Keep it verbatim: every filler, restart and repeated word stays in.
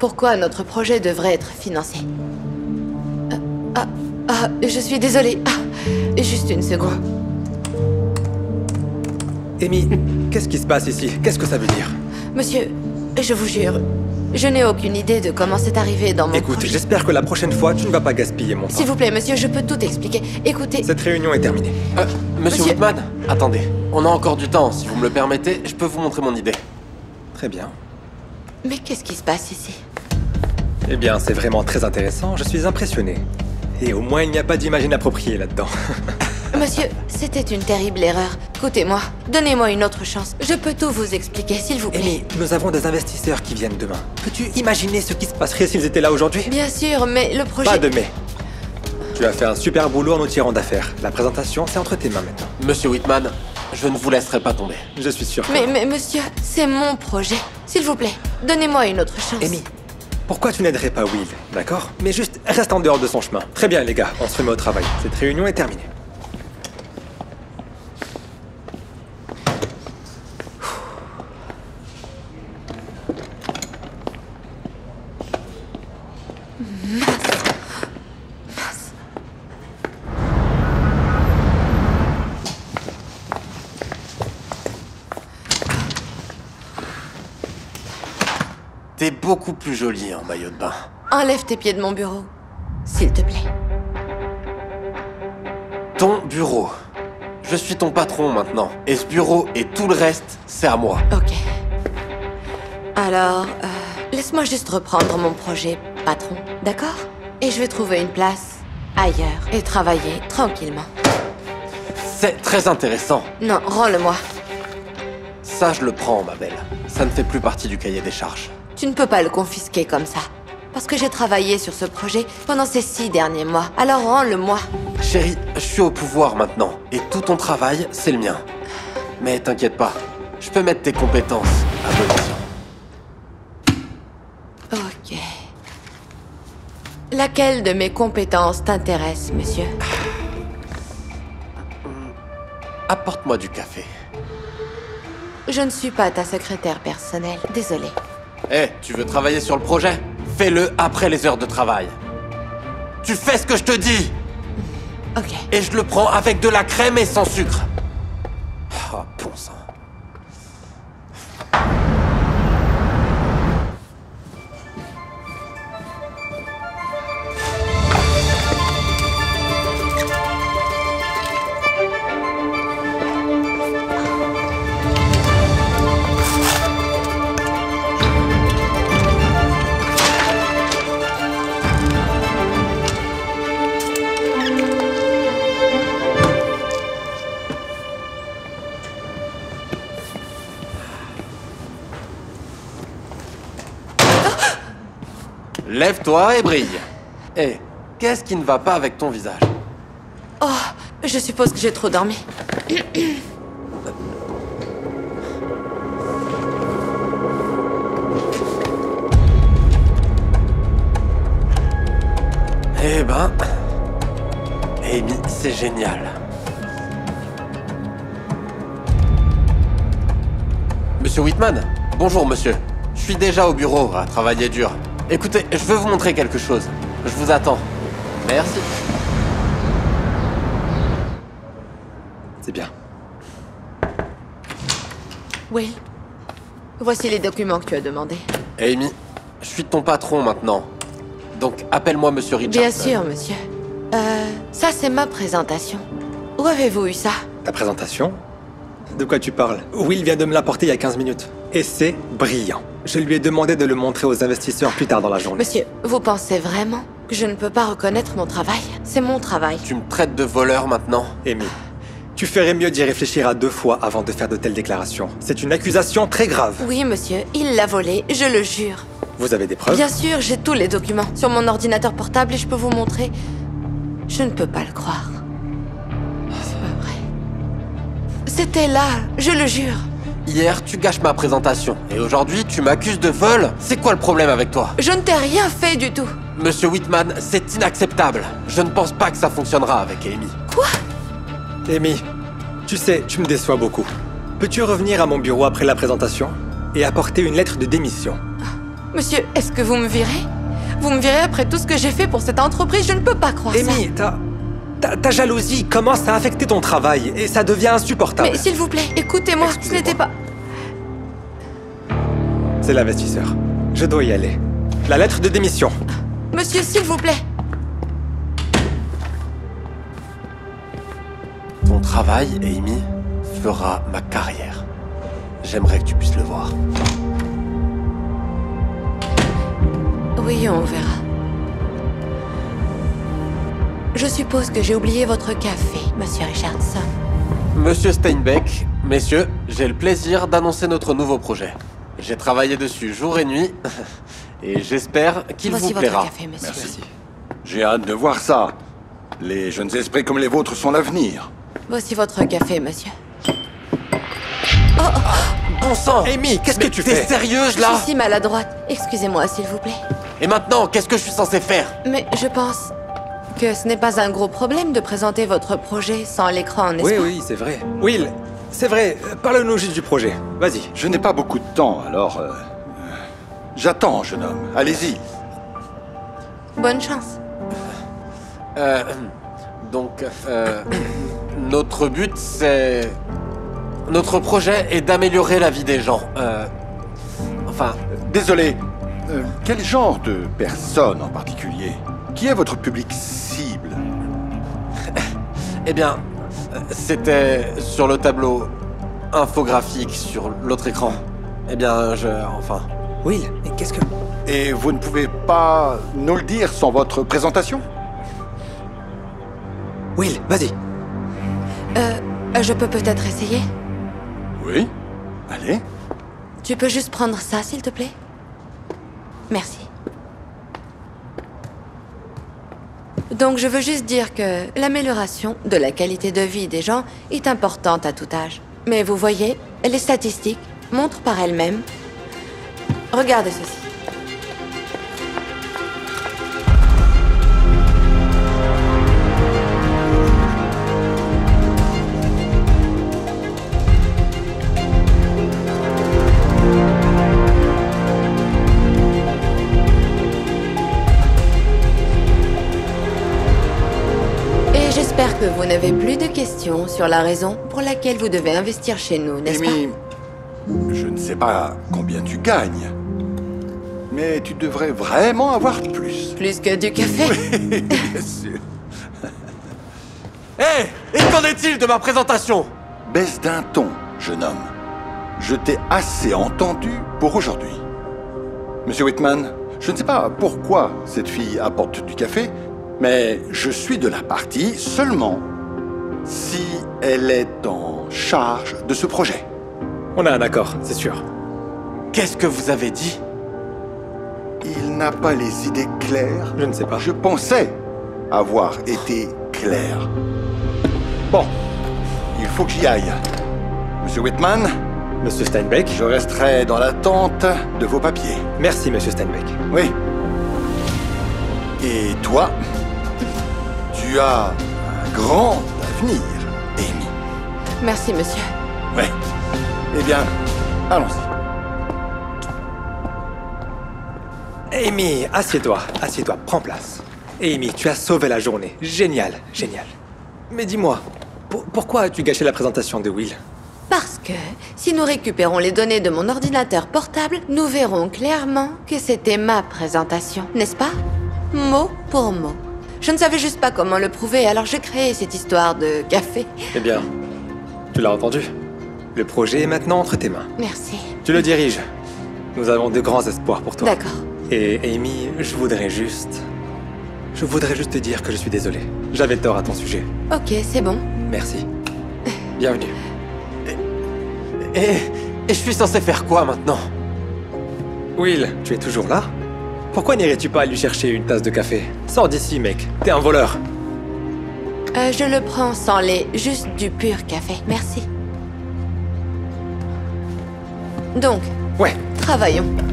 pourquoi notre projet devrait être financé. Euh, ah, ah, je suis désolée. Ah, juste une seconde. Amy, qu'est-ce qui se passe ici? Qu'est-ce que ça veut dire? Monsieur, je vous jure, je n'ai aucune idée de comment c'est arrivé dans mon Écoute, projet. j'espère que la prochaine fois, tu ne vas pas gaspiller mon temps. S'il vous plaît, monsieur, je peux tout expliquer. Écoutez... Cette réunion est terminée. Euh, monsieur, Monsieur- Whitman, attendez. On a encore du temps. Si vous me le permettez, je peux vous montrer mon idée. Très bien. Mais qu'est-ce qui se passe ici? Eh bien, c'est vraiment très intéressant. Je suis impressionné. Et au moins, il n'y a pas d'image inappropriée là-dedans. Monsieur, c'était une terrible erreur. Écoutez-moi, donnez-moi une autre chance. Je peux tout vous expliquer, s'il vous plaît. Amy, nous avons des investisseurs qui viennent demain. Peux-tu imaginer ce qui se passerait s'ils étaient là aujourd'hui? Bien sûr, mais le projet... Pas de mais. Tu as fait un super boulot en nous tirant d'affaires. La présentation, c'est entre tes mains maintenant. Monsieur Whitman, je ne vous laisserai pas tomber. Je suis sûr que... Mais, mais monsieur, c'est mon projet. S'il vous plaît, donnez-moi une autre chance. Amy, pourquoi tu n'aiderais pas Will, d'accord? Mais juste reste en dehors de son chemin. Très bien, les gars, on se remet au travail. Cette réunion est terminée. T'es beaucoup plus jolie en maillot de bain. Enlève tes pieds de mon bureau, s'il te plaît. Ton bureau. Je suis ton patron maintenant. Et ce bureau et tout le reste, c'est à moi. Ok. Alors, euh, laisse-moi juste reprendre mon projet, patron, d'accord? Et je vais trouver une place ailleurs et travailler tranquillement. C'est très intéressant. Non, rends-le-moi. Ça, je le prends, ma belle. Ça ne fait plus partie du cahier des charges. Tu ne peux pas le confisquer comme ça. Parce que j'ai travaillé sur ce projet pendant ces six derniers mois. Alors rends-le-moi. Chérie, je suis au pouvoir maintenant. Et tout ton travail, c'est le mien. Mais t'inquiète pas, je peux mettre tes compétences à bon escient. Ok. Laquelle de mes compétences t'intéresse, monsieur? Apporte-moi du café. Je ne suis pas ta secrétaire personnelle, désolée. Eh, tu veux travailler sur le projet? Fais-le après les heures de travail. Tu fais ce que je te dis! Ok. Et je le prends avec de la crème et sans sucre. Oh, bon sang. Lève-toi et brille. Eh, qu'est-ce qui ne va pas avec ton visage? Oh, je suppose que j'ai trop dormi. Eh ben... Amy, c'est génial. Monsieur Whitman? Bonjour, monsieur. Je suis déjà au bureau, à travailler dur. Écoutez, je veux vous montrer quelque chose. Je vous attends. Merci. C'est bien. Will, voici les documents que tu as demandés. Amy, je suis ton patron maintenant. Donc, appelle-moi monsieur Richardson. Bien sûr, monsieur. Euh, ça c'est ma présentation. Où avez-vous eu ça? Ta présentation? De quoi tu parles? Will vient de me l'apporter il y a quinze minutes. Et c'est brillant. Je lui ai demandé de le montrer aux investisseurs plus tard dans la journée. Monsieur, vous pensez vraiment que je ne peux pas reconnaître mon travail? C'est mon travail. Tu me traites de voleur maintenant? Amy, tu ferais mieux d'y réfléchir à deux fois avant de faire de telles déclarations. C'est une accusation très grave. Oui, monsieur, il l'a volé, je le jure. Vous avez des preuves? Bien sûr, j'ai tous les documents sur mon ordinateur portable et je peux vous montrer. Je ne peux pas le croire. C'est pas vrai. C'était là, je le jure. Hier, tu gâches ma présentation. Et aujourd'hui, tu m'accuses de vol? C'est quoi le problème avec toi? Je ne t'ai rien fait du tout. Monsieur Whitman, c'est inacceptable. Je ne pense pas que ça fonctionnera avec Amy. Quoi? Amy, tu sais, tu me déçois beaucoup. Peux-tu revenir à mon bureau après la présentation et apporter une lettre de démission? Monsieur, est-ce que vous me virez? Vous me virez après tout ce que j'ai fait pour cette entreprise? Je ne peux pas croire ça. Amy, ta, ta, ta jalousie commence à affecter ton travail et ça devient insupportable. Mais s'il vous plaît, écoutez-moi, ce Excusez-moi. n'était pas... C'est l'investisseur. Je dois y aller. La lettre de démission. Monsieur, s'il vous plaît. Ton travail, Amy, fera ma carrière. J'aimerais que tu puisses le voir. Oui, on verra. Je suppose que j'ai oublié votre café, Monsieur Richardson. Monsieur Steinbeck, messieurs, j'ai le plaisir d'annoncer notre nouveau projet. J'ai travaillé dessus jour et nuit, et j'espère qu'il vous Voici plaira. votre café, monsieur. Merci. J'ai hâte de voir ça. Les jeunes esprits comme les vôtres sont l'avenir. Voici votre café, monsieur. Bon sang! Amy, qu'est-ce que Mais tu t'es fais? sérieuse Je là? suis si maladroite. Excusez-moi, s'il vous plaît. Et maintenant, qu'est-ce que je suis censé faire? Mais je pense que ce n'est pas un gros problème de présenter votre projet sans l'écran, n'est-ce Oui, pas? oui, c'est vrai. Will, c'est vrai. Parle-nous juste du projet. Vas-y. Je n'ai pas beaucoup de temps, alors... euh, J'attends, jeune homme. Allez-y. Bonne chance. Euh, donc, euh, notre but, c'est... Notre projet est d'améliorer la vie des gens. Euh, enfin, Désolé. Euh, quel genre de personne en particulier? Qui est votre public cible? eh bien, euh, c'était sur le tableau infographique sur l'autre écran. Eh bien, je... Enfin... Will, mais qu'est-ce que... Et vous ne pouvez pas nous le dire sans votre présentation? Will, vas-y. Euh, je peux peut-être essayer? Oui. Allez. Tu peux juste prendre ça, s'il te plaît? Merci. Donc, je veux juste dire que l'amélioration de la qualité de vie des gens est importante à tout âge. Mais vous voyez, les statistiques montrent par elles-mêmes... Regardez ceci. Et j'espère que vous n'avez plus de questions sur la raison pour laquelle vous devez investir chez nous, n'est-ce pas? Amy, je ne sais pas combien tu gagnes, mais tu devrais vraiment avoir plus. Plus que du café? Bien sûr. Hé! Et qu'en est-il de ma présentation? Baisse d'un ton, jeune homme. Je t'ai assez entendu pour aujourd'hui. Monsieur Whitman, je ne sais pas pourquoi cette fille apporte du café, mais je suis de la partie seulement si elle est en charge de ce projet. On a un accord, c'est sûr. Qu'est-ce que vous avez dit? Il n'a pas les idées claires. Je ne sais pas. Je pensais avoir été clair. Bon, il faut que j'y aille. Monsieur Whitman, Monsieur Steinbeck? je resterai dans l'attente de vos papiers. Merci, Monsieur Steinbeck. Oui. Et toi, tu as un grand avenir, Amy. Merci, monsieur. Ouais. Eh bien, allons-y. Amy, assieds-toi, assieds-toi, prends place. Amy, tu as sauvé la journée. Génial, génial. Mais dis-moi, pour- pourquoi as-tu gâché la présentation de Will? Parce que si nous récupérons les données de mon ordinateur portable, nous verrons clairement que c'était ma présentation, n'est-ce pas? Mot pour mot. Je ne savais juste pas comment le prouver, alors j'ai créé cette histoire de café. Eh bien, tu l'as entendu. Le projet est maintenant entre tes mains. Merci. Tu le diriges. Nous avons de grands espoirs pour toi. D'accord. Et Amy, je voudrais juste... Je voudrais juste te dire que je suis désolé. J'avais tort à ton sujet. Ok, c'est bon. Merci. Bienvenue. Et... Et je suis censé faire quoi maintenant? Will, tu es toujours là? Pourquoi n'irais-tu pas lui chercher une tasse de café? Sors d'ici, mec. T'es un voleur. Euh, je le prends sans lait, juste du pur café. Merci. Donc, Ouais. travaillons.